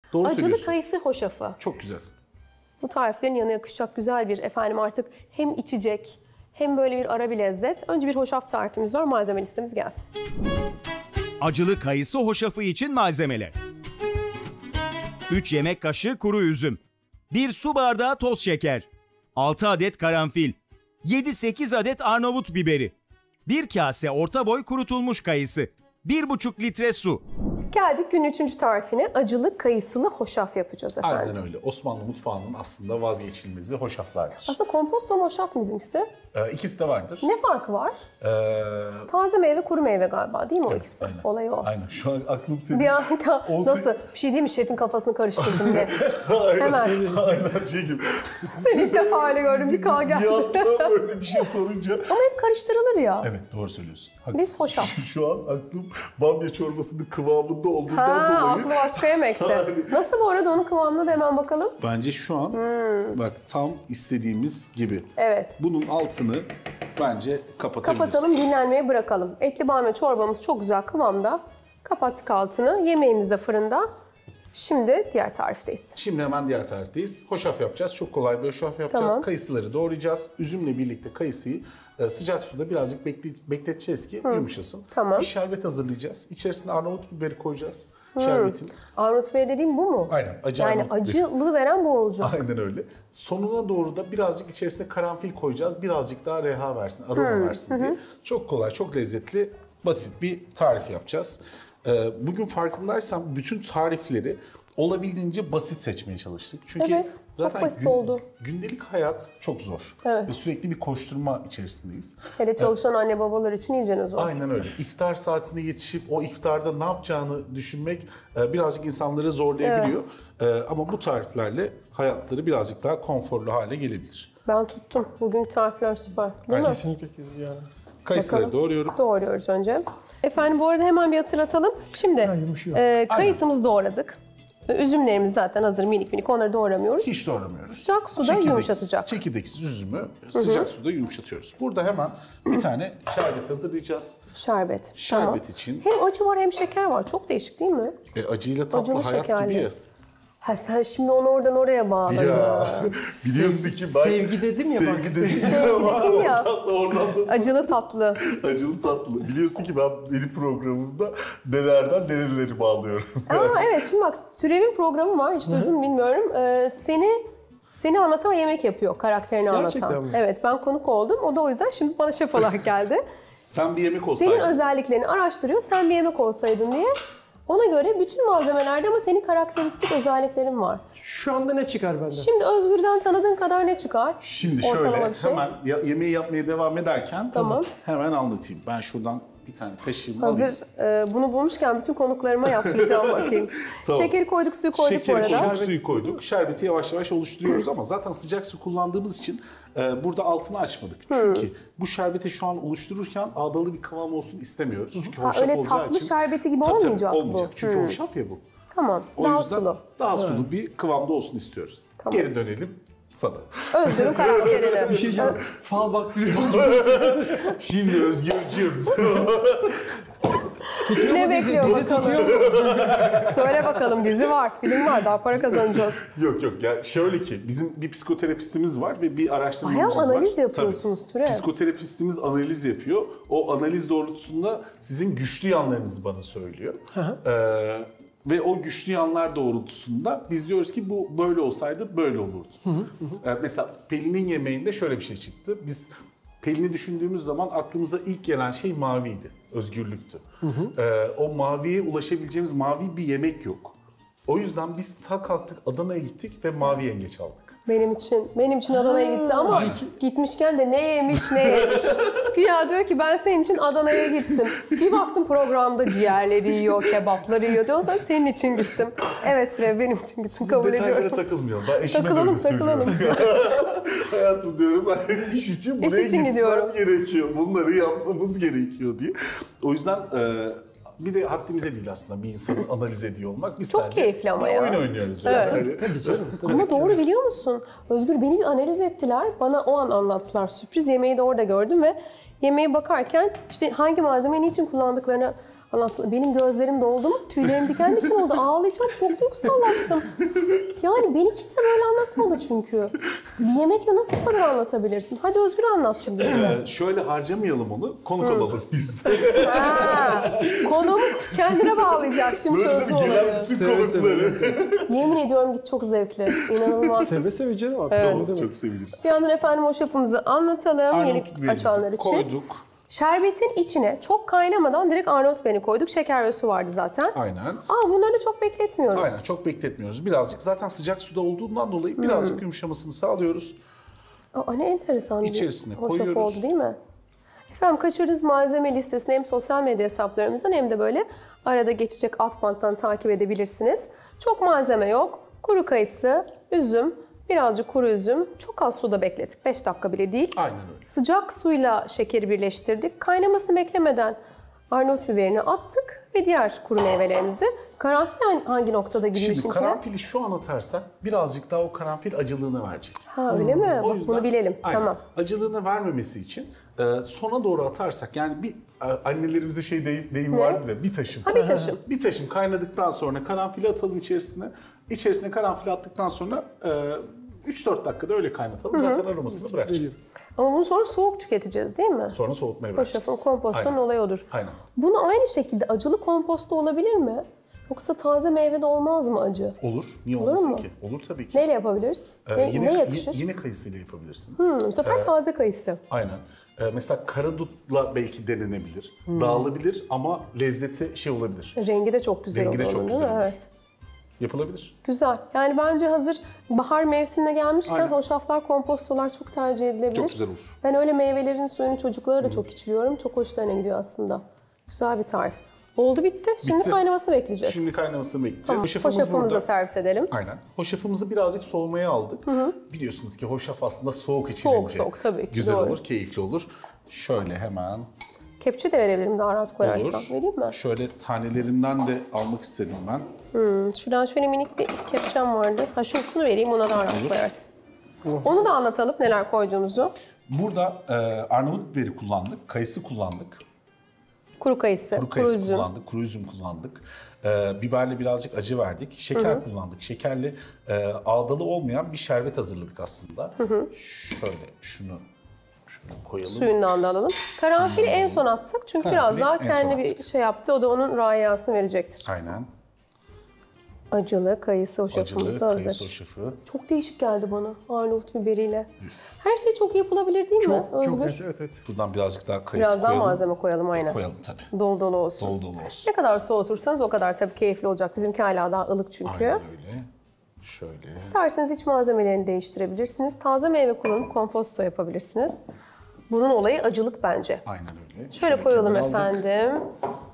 Doğru Acılı söylüyorsun. kayısı hoşafı. Çok güzel. Bu tariflerin yanına yakışacak güzel bir artık hem içecek hem böyle bir ara bir lezzet. Önce bir hoşaf tarifimiz var. Malzeme listemiz gelsin. Acılı kayısı hoşafı için malzemeler: 3 yemek kaşığı kuru üzüm, 1 su bardağı toz şeker, 6 adet karanfil, 7-8 adet Arnavut biberi, 1 kase orta boy kurutulmuş kayısı, 1,5 litre su. Geldik günün 3. tarifine. Acılı kayısılı hoşaf yapacağız efendim. Aynen öyle. Osmanlı mutfağının aslında vazgeçilmezi hoşaflardır. Aslında komposto mu hoşaf mı bizimkisi? İkisi de vardır. Ne farkı var? Taze meyve, kuru meyve galiba değil mi o ikisi? Aynen. Olay o. Aynen. Şu an aklım senin. Bir an nasıl? Bir şey değil mi? Şefin kafasını karıştırdım diye. Hemen. Aynen şey gibi. Seni ilk defa öyle gördüm. Bir kal geldi. Bir anda böyle bir şey sorunca. Ama hep karıştırılır ya. Evet doğru söylüyorsun. Biz hoşaf. Şu an aklım bamya çorbasının kıvamında olduğundan dolayı. Aklı başka yemekte. Nasıl bu arada onun kıvamına da hemen bakalım. Bence şu an bak tam istediğimiz gibi. Evet. Bunun altını bence kapatabiliriz. Kapatalım, dinlenmeye bırakalım. Etli bamya çorbamız çok güzel kıvamda. Kapattık altını. Yemeğimiz de fırında. Şimdi diğer tarifteyiz. Şimdi hemen diğer tarifteyiz. Hoşaf yapacağız. Çok kolay bir hoşaf yapacağız. Tamam. Kayısıları doğrayacağız. Üzümle birlikte kayısıyı sıcak suda birazcık bekleteceğiz ki yumuşasın. Tamam. Bir şerbet hazırlayacağız. İçerisine Arnavut biberi koyacağız. Şerbetin. Arnavut biberi dediğim bu mu? Aynen. Acı Yani Arnavut biberi. acılı veren bu olacak. Aynen öyle. Sonuna doğru da birazcık içerisine karanfil koyacağız. Birazcık daha reha versin, aroma versin diye. Çok kolay, çok lezzetli, basit bir tarif yapacağız. Bugün farkındaysan bütün tarifleri olabildiğince basit seçmeye çalıştık. Çünkü Evet, çok zaten basit oldu. Gündelik hayat çok zor. Evet. Ve sürekli bir koşturma içerisindeyiz. Hele çalışan anne babalar için iyice zor. Aynen öyle. İftar saatine yetişip o iftarda ne yapacağını düşünmek birazcık insanları zorlayabiliyor. Ama bu tariflerle hayatları birazcık daha konforlu hale gelebilir. Ben tuttum. Bugün tarifler süper. Değil mi? Kesinlikle yani. Kayısıları Bakalım. doğruyorum. Doğruyoruz önce. Efendim bu arada hemen bir hatırlatalım. Şimdi kayısımızı doğradık. Üzümlerimiz zaten hazır minik minik, onları doğramıyoruz. Hiç doğramıyoruz. Sıcak suda yumuşatacak. Çekirdeksiz üzümü sıcak suda yumuşatıyoruz. Burada hemen bir tane şerbet hazırlayacağız. Şerbet. Şerbet için. Hem acı var hem şeker var. Çok değişik değil mi? Acıyla tatlı Acılı hayat şekerli. gibi ya. Ha sen şimdi onu oradan oraya bağladın. Ya biliyorsun ki ben... Sevgi dedim ya bak. Sevgi dedim dedim ya. Oradan da Acılı tatlı. acılı tatlı. Biliyorsun ki ben benim programımda nelerden nereleri bağlıyorum. Ama evet şimdi bak Türev'in programı var. Hiç duydun mu bilmiyorum. Seni anlatan yemek yapıyor. Karakterini Gerçekten anlatan. mi? Evet ben konuk oldum. O da o yüzden şimdi bana şef olarak geldi. Sen bir yemek olsaydın. Senin özelliklerini araştırıyor. Sen bir yemek olsaydın diye. Ona göre bütün malzemelerde ama senin karakteristik özelliklerin var. Şu anda ne çıkar benden? Şimdi Özgür'den tanıdığın kadar ne çıkar? Şimdi Ortalama şöyle bir şey. hemen yemeği yapmaya devam ederken Tamam. hemen anlatayım. Ben şuradan bir tane kaşığımı alayım. Hazır bunu bulmuşken bütün konuklarıma yaptıracağım bakayım. Tamam. Şekeri koyduk, suyu koyduk bu Şekeri arada. koyduk, suyu koyduk. Şerbeti yavaş yavaş oluşturuyoruz ama zaten sıcak su kullandığımız için burada altını açmadık. Çünkü bu şerbeti şu an oluştururken ağdalı bir kıvam olsun istemiyoruz. Çünkü hoşaf öyle olacağı tatlı için. şerbeti gibi Tabii, olmayacak bu. olmayacak. Çünkü hoşaf ya bu. Tamam, O daha yüzden sulu. daha sulu bir kıvamda olsun istiyoruz. Tamam. Geri dönelim sana. Özgür'ün karakterini. Bir şey diyeceğim. Fal baktırıyor. Şimdi Özgürcüğüm. Ne bekliyor Dizi bakalım? Söyle bakalım, dizi var, film var, daha para kazanacağız. Yok ya şöyle ki bizim bir psikoterapistimiz var ve bir araştırmacımız var. Bayağı analiz yapıyorsunuz Tabii. Türev. Psikoterapistimiz analiz yapıyor. O analiz doğrultusunda sizin güçlü yanlarınızı bana söylüyor. Ve o güçlü yanlar doğrultusunda biz diyoruz ki bu böyle olsaydı böyle olurdu. Mesela Pelin'in yemeğinde şöyle bir şey çıktı. Biz Pelin'i düşündüğümüz zaman aklımıza ilk gelen şey maviydi, özgürlüktü. O maviye ulaşabileceğimiz mavi bir yemek yok. O yüzden biz kalktık Adana'ya gittik ve mavi yengeç aldık. Benim için Adana'ya gitti ama gitmişken de ne yemiş. Güya diyor ki ben senin için Adana'ya gittim. Bir baktım programda ciğerleri yiyor, kebapları yiyor diyor. Ben senin için gittim. Evet Türev benim için gittim, kabul Detaylara ediyorum. takılmıyorum. Ben eşime Takılalım, böyle söylüyorum. Hayatım diyorum ben iş için buraya için gitmem gidiyorum. gerekiyor. Bunları yapmamız gerekiyor diye. O yüzden bir de haddimize değil aslında bir insanı analiz ediyor olmak. Biz Çok sadece keyifli ama bir ya. oyun oynuyoruz. Evet. Yani. Ama doğru biliyor musun? Özgür beni bir analiz ettiler. Bana o an anlattılar. Sürpriz yemeği de orada gördüm ve yemeğe bakarken işte hangi malzemeyi niçin kullandıklarını Benim gözlerim doldu mu? Tüylerim diken diken oldu. Ağlayacağım. Çok duygusallaştım. Yani beni kimse böyle anlatmadı çünkü. Bir yemekle nasıl bu kadar anlatabilirsin? Hadi Özgür anlat şimdi bize. Şöyle harcamayalım onu. Konuk alalım biz de. Konum kendine bağlayacak. Şimdi Böyle çözdüm gelen olayı. bütün Seve konukları. Yemin ediyorum ki çok zevkli. İnanılmaz. Seve seve canım artık. Evet. Ne demek? Çok seviniriz. Bir yandan efendim o şafımızı anlatalım. Yeni Arnavut biberimizi açanlar için. koyduk. Şerbetin içine çok kaynamadan direkt Arnavut biberini koyduk. Şeker ve su vardı zaten. Aynen. Bunları çok bekletmiyoruz. Aynen, çok bekletmiyoruz. Birazcık zaten sıcak suda olduğundan dolayı birazcık yumuşamasını sağlıyoruz. Ne enteresan İçerisine bir hoşaf koyuyoruz. oldu değil mi? Efendim kaçırdığınız malzeme listesini hem sosyal medya hesaplarımızdan hem de böyle arada geçecek alt banttan takip edebilirsiniz. Çok malzeme yok. Kuru kayısı, üzüm, birazcık kuru üzüm. Çok az suda beklettik. 5 dakika bile değil. Aynen öyle. Sıcak suyla şekeri birleştirdik. Kaynamasını beklemeden Arnavut biberini attık ve diğer kuru meyvelerimizi. Karanfil hangi noktada giriyor Şimdi işin karanfili şu an atarsak birazcık daha o karanfil acılığını verecek. Öyle mi? O Bak, yüzden- bunu bilelim. Aynen. Tamam. Acılığını vermemesi için sona doğru atarsak yani bir annelerimize deyim vardı da bir taşım. Bir taşım. Bir taşım kaynadıktan sonra karanfili atalım içerisine. İçerisine karanfili attıktan sonra 3-4 dakikada öyle kaynatalım. Zaten aromasını bırakacak. Ama bunu sonra soğuk tüketeceğiz değil mi? Sonra soğutmaya Hoşafın bırakacağız. kompostunun Aynen. olayı odur. Aynen. Bunu aynı şekilde acılı komposta olabilir mi? Yoksa taze meyvede olmaz mı acı? Olur. Niye olmasın mu? ki? Olur tabii ki. Neyle yapabiliriz? Ne yakışır? Yine kayısıyla yapabilirsin. Bu sefer taze kayısı. Aynen. Mesela karadutla belki denenebilir. Dağılabilir ama lezzeti olabilir. Rengi de çok güzel Rengi de olur çok onun, güzel değil mi? olur. Evet. Yapılabilir. Güzel. Yani bence hazır bahar mevsimine gelmişken Aynen. hoşaflar, kompostolar çok tercih edilebilir. Çok güzel olur. Ben öyle meyvelerin suyunu çocuklara da çok içiriyorum. Çok hoşlarına gidiyor aslında. Güzel bir tarif. Oldu bitti. Şimdi Bitti. kaynamasını bekleyeceğiz. Şimdi kaynamasını bekleyeceğiz. Tamam. Hoşafımızı da burada. servis edelim. Aynen. Hoşafımızı birazcık soğumaya aldık. Biliyorsunuz ki hoşaf aslında soğuk içilince. Soğuk tabii ki, güzel doğru. olur, keyifli olur. Şöyle hemen Kepçe de verebilirim daha rahat koyarsan. olur. Vereyim mi? Şöyle tanelerinden de almak istedim ben. Şuradan şöyle minik bir kepçem vardı. Şunu vereyim, ona daha rahat koyarsın. Onu da anlatalım neler koyduğumuzu. Burada Arnavut biberi kullandık, kayısı kullandık. Kuru kayısı, Kuru kayısı üzüm. kullandık, kuru üzüm kullandık. Biberle birazcık acı verdik. Şeker kullandık. Şekerli ağdalı olmayan bir şerbet hazırladık aslında. Şöyle şunu koyalım. Suyundan da alalım. Karanfili en son attık çünkü biraz Karanfili daha en son kendi bir attık. şey yaptı. O da onun rayasını verecektir. Aynen. Acılı kayısı hoşafımız Acılı da hazır. kayısı hoşafı. Çok değişik geldi bana Arnavut biberiyle. Her şey çok yapılabilir değil mi Özgür? Evet. Şuradan birazcık daha kayısı Biraz daha koyalım. malzeme koyalım aynen. Koyalım tabii. Dolu dolu olsun. Dolu dolu olsun. Ne kadar soğutursanız o kadar tabii keyifli olacak. Bizimki hala daha ılık çünkü. Aynen öyle. Şöyle. İsterseniz iç malzemelerini değiştirebilirsiniz. Taze meyve kullanıp komposto yapabilirsiniz. Bunun olayı acılık bence. Aynen öyle. Şöyle koyalım kenara aldık. efendim.